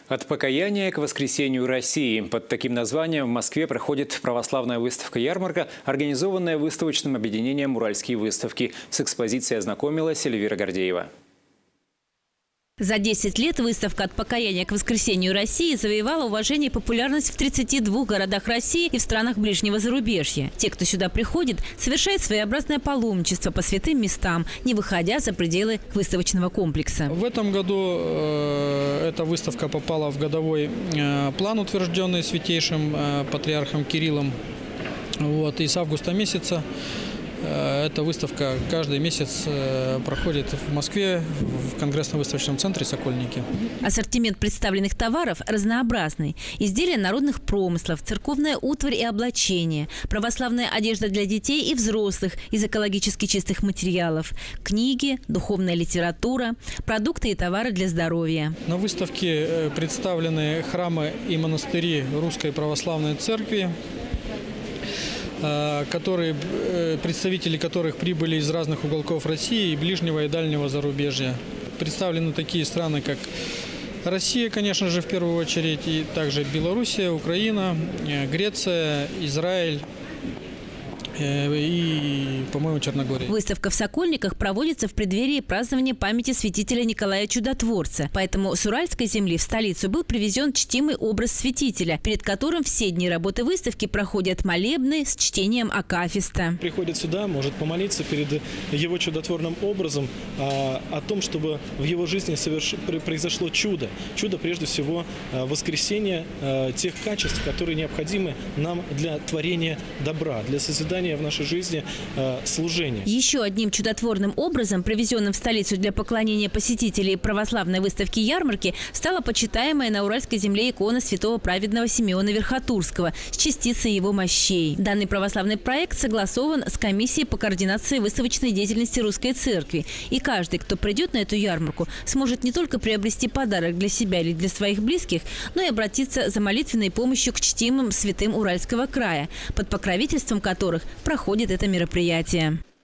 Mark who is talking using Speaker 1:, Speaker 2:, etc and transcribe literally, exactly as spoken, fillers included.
Speaker 1: От покаяния к воскресению России. Под таким названием в Москве проходит православная выставка-ярмарка, организованная выставочным объединением «Уральские выставки». С экспозицией ознакомилась Эльвира Гордеева.
Speaker 2: За десять лет выставка «От покаяния к воскресению России» завоевала уважение и популярность в тридцати двух городах России и в странах ближнего зарубежья. Те, кто сюда приходит, совершают своеобразное паломничество по святым местам, не выходя за пределы выставочного комплекса.
Speaker 3: В этом году э, эта выставка попала в годовой э, план, утвержденный святейшим э, патриархом Кириллом. Вот, и с августа месяца эта выставка каждый месяц проходит в Москве в конгрессно-выставочном центре «Сокольники».
Speaker 2: Ассортимент представленных товаров разнообразный. Изделия народных промыслов, церковная утварь и облачение, православная одежда для детей и взрослых из экологически чистых материалов, книги, духовная литература, продукты и товары для здоровья.
Speaker 3: На выставке представлены храмы и монастыри Русской Православной Церкви, которые, представители которых прибыли из разных уголков России и ближнего и дальнего зарубежья. Представлены такие страны, как Россия, конечно же, в первую очередь, и также Белоруссия, Украина, Греция, Израиль и, по-моему, Черногория.
Speaker 2: Выставка в Сокольниках проводится в преддверии празднования памяти святителя Николая Чудотворца. Поэтому с Уральской земли в столицу был привезен чтимый образ святителя, перед которым все дни работы выставки проходят молебны с чтением акафиста.
Speaker 4: Приходит сюда, может помолиться перед его чудотворным образом а, о том, чтобы в его жизни соверш... произошло чудо. Чудо, прежде всего, воскресение а, тех качеств, которые необходимы нам для творения добра, для созидания в нашей жизни э, служения.
Speaker 2: Еще одним чудотворным образом, привезенным в столицу для поклонения посетителей православной выставки-ярмарки, стала почитаемая на Уральской земле икона святого праведного Симеона Верхотурского с частицей его мощей. Данный православный проект согласован с комиссией по координации выставочной деятельности Русской Церкви. И каждый, кто придет на эту ярмарку, сможет не только приобрести подарок для себя или для своих близких, но и обратиться за молитвенной помощью к чтимым святым Уральского края, под покровительством которых проходит это мероприятие.